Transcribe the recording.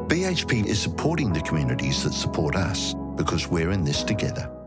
BHP is supporting the communities that support us because we're in this together.